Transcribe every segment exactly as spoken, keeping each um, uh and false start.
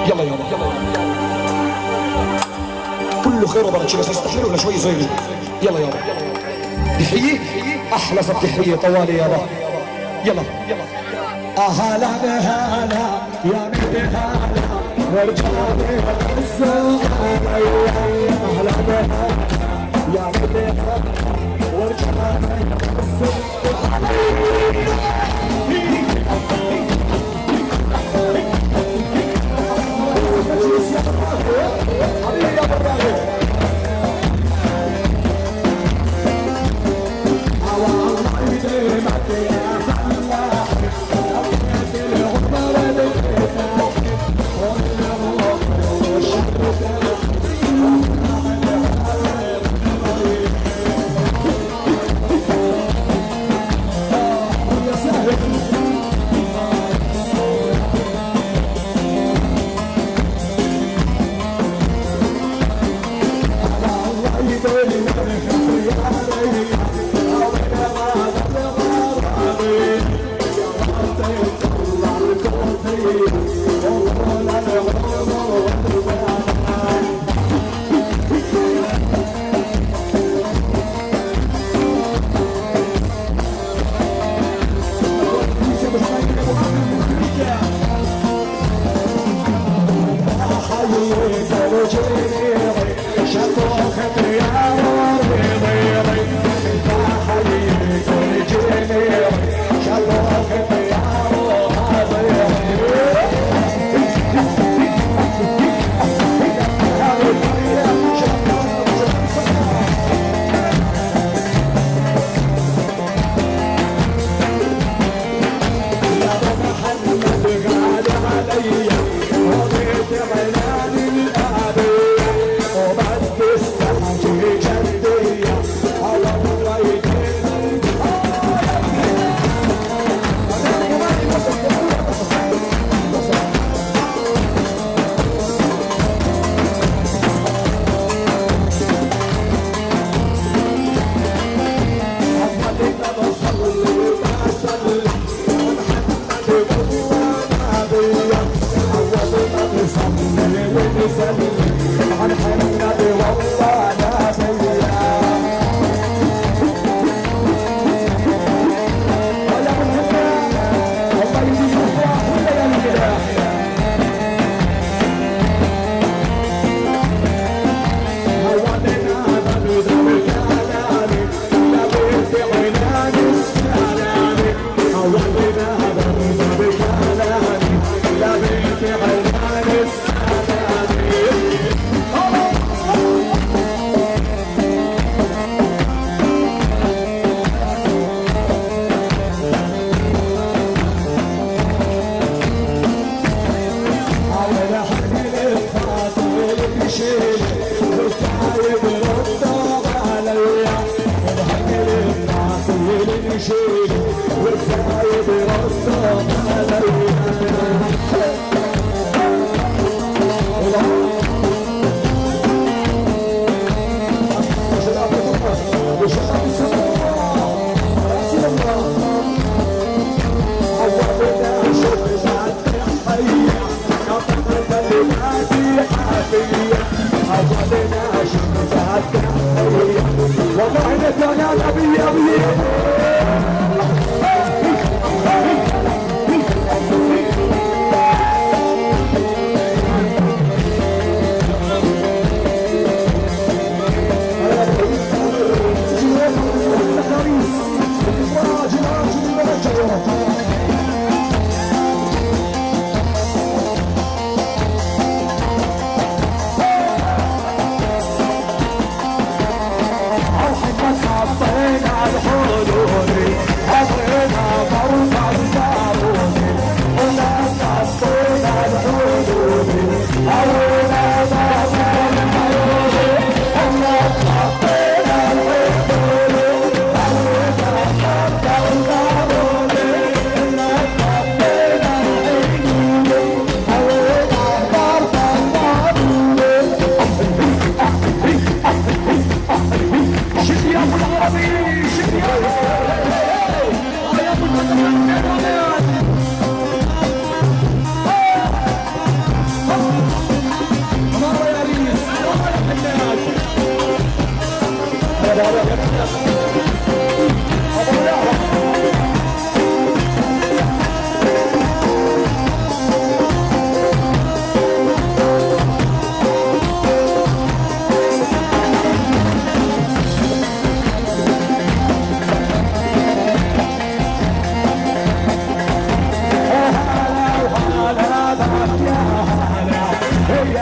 يلا يابا كله خير وبركه بس استحمل ولا شوي زينه. يلا يابا تحيه احلى صف تحيه طوالي يابا. يلا اهلا هلا يا مهدي هلا ورجعنا السوق اهلا هلا يا مهدي هلا ورجعنا السوق.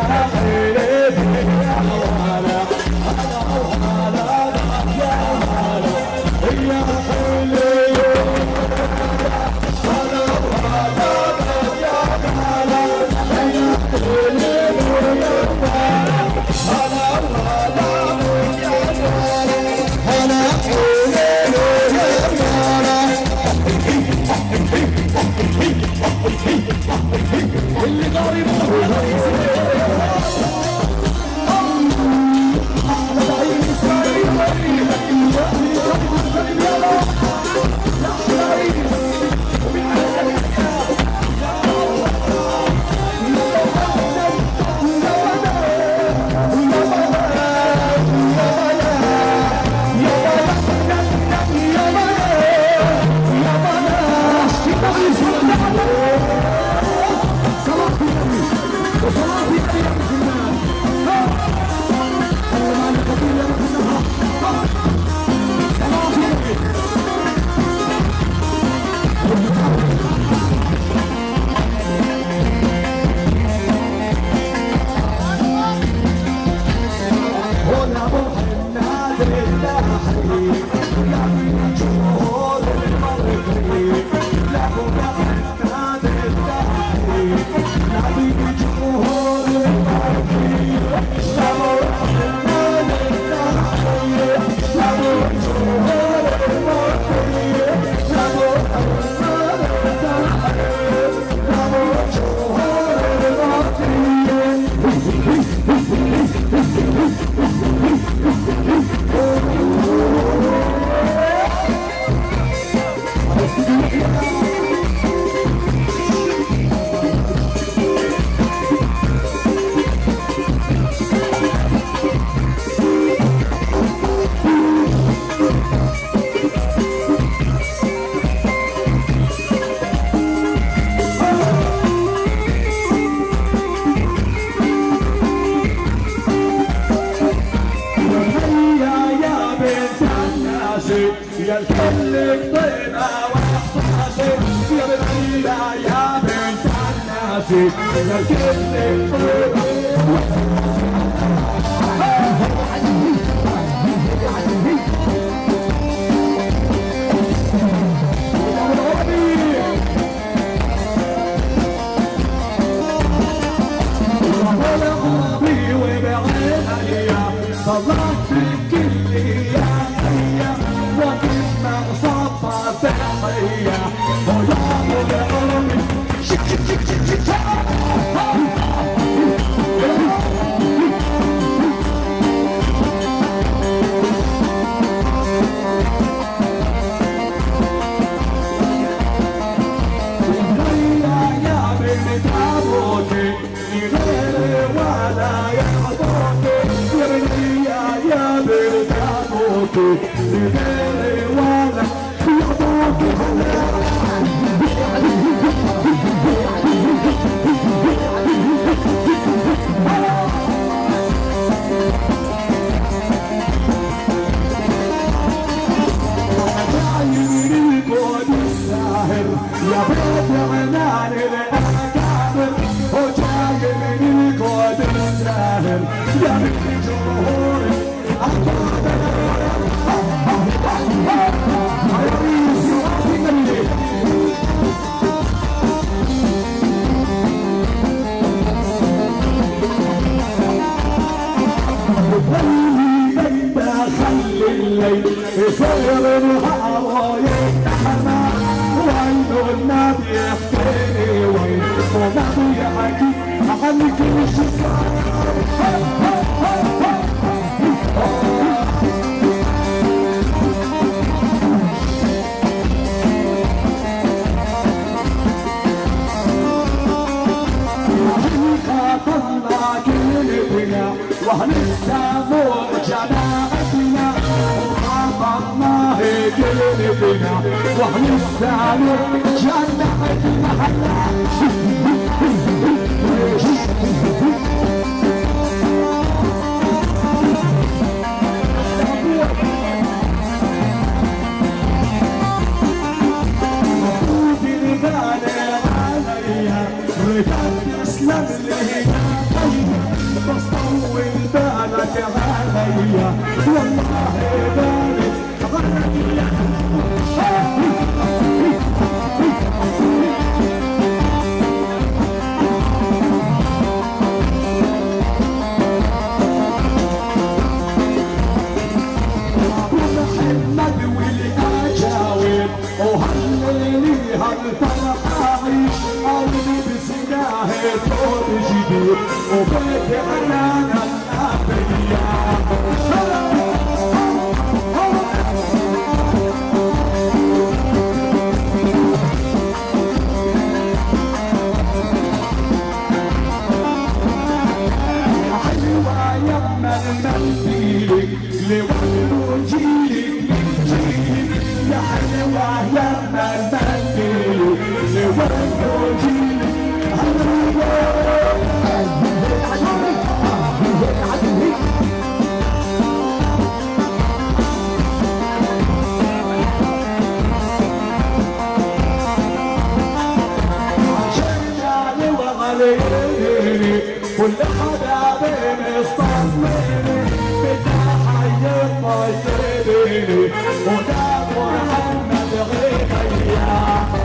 يا الكل طيبة واحساسي يا بنية يا بنت الناسي يا الكل طيبة واحساسي طلعت في كل يا حية وقت ما صفى تحية ويا العمر شك شك شك شك شك يا بنت أبوكي غير ولا يحضركي يا بني يا بنت أبوكي غير ولا يحضركي يا بيت عنان الأكابر وجاي من الكود الساهر يا بيت جمهوري خلي الليل يصير الهوى يتحمى وعينه النبي يحكيني وين ونبي يحكي عن كل شي صار طلع كلمتنا وهنسمع جماعتنا وعطلنا كلمتنا وهنسمع جماعتنا رجال تسلم لي غالية والله بالي غالية ومحمد والأجاوب وهللي هالفرح أعيش قلبي بسناه طول جديد وبيت عنانا النبيا حلوة يما المنديلك لولو جيلك من جيلك يا حلوة يما المنديلك لولو جيلك كل حدا بين الصفين بدها حي طيبيني وده محمد غيبيا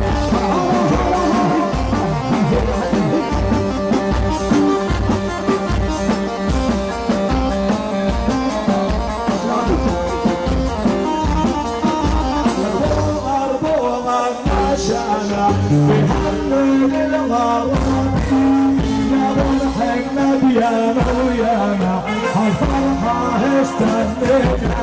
بوغر نشانا بهلل الغرام يا محمد يا مولانا هالفرحة استنينا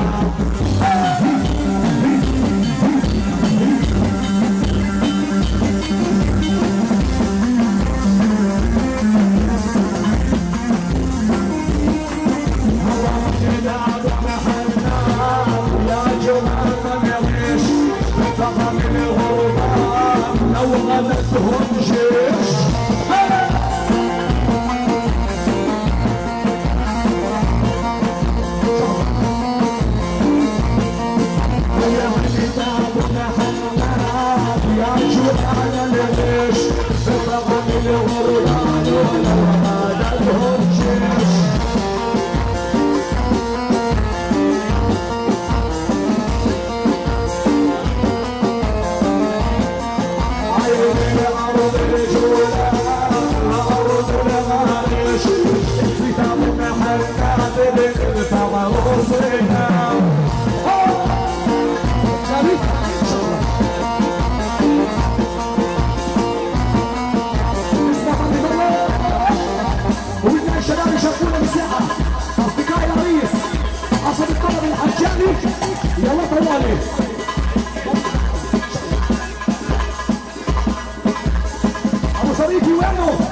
يا جماعة مغيش فقط الغربان لو غلتهم جيش على الغش بطغم الغربان ولو ما دلهم جيش عين الأرض الجولة الأرض الغارش ختام محلات بالإلفا وغصيها الشباب يشاركونا بالساحة أصدقائي العريس عصر الطلب الحجاني يلا طوالي أبو صديقي وينه؟